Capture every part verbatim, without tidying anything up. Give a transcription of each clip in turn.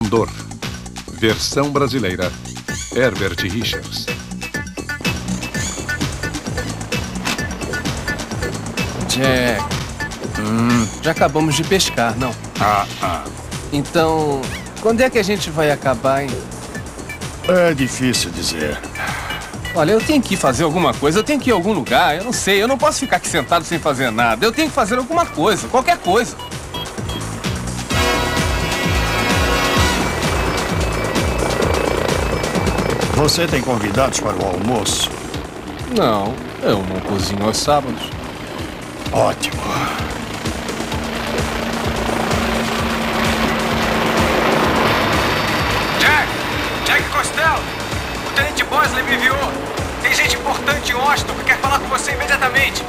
Condor. Versão brasileira, Herbert Richards. Jack, hum, já acabamos de pescar, não? Ah, ah. Então, quando é que a gente vai acabar, hein? É difícil dizer. Olha, eu tenho que fazer alguma coisa, eu tenho que ir a algum lugar, eu não sei, eu não posso ficar aqui sentado sem fazer nada. Eu tenho que fazer alguma coisa, qualquer coisa. Você tem convidados para o almoço? Não, eu não cozinho aos sábados. Ótimo. Jack! Jack Costello! O Tenente Bosley me enviou. Tem gente importante em Washington que quer falar com você imediatamente.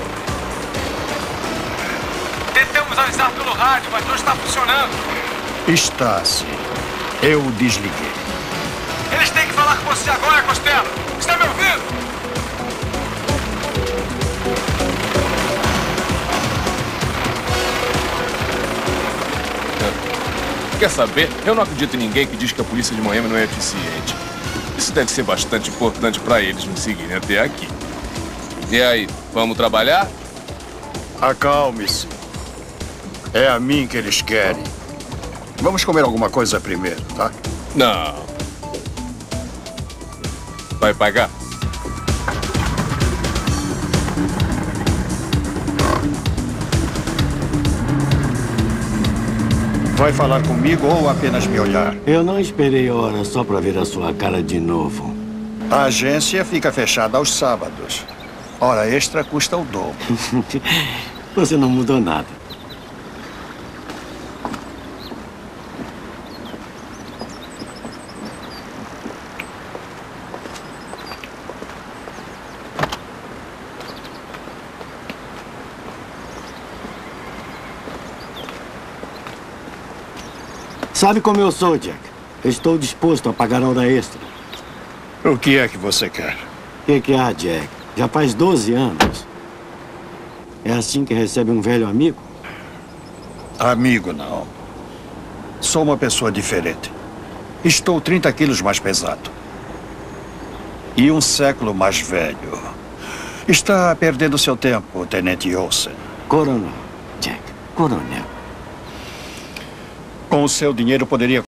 Tentamos avisar pelo rádio, mas não está funcionando. Está sim. Eu desliguei. Eles têm que falar com você agora, Costello. Está me ouvindo? Quer saber? Eu não acredito em ninguém que diz que a polícia de Miami não é eficiente. Isso deve ser bastante importante para eles me seguirem até aqui. E aí, vamos trabalhar? Acalme-se. É a mim que eles querem. Vamos comer alguma coisa primeiro, tá? Não. Vai pagar? Vai falar comigo ou apenas me olhar? Eu não esperei hora só para ver a sua cara de novo. A agência fica fechada aos sábados. Hora extra custa o dobro. Você não mudou nada. Sabe como eu sou, Jack? Eu estou disposto a pagar a hora extra. O que é que você quer? O que, que há, Jack? Já faz doze anos. É assim que recebe um velho amigo? Amigo, não. Sou uma pessoa diferente. Estou trinta quilos mais pesado. E um século mais velho. Está perdendo seu tempo, Tenente Olsen. Coronel, Jack. Coronel. Com o seu dinheiro, poderia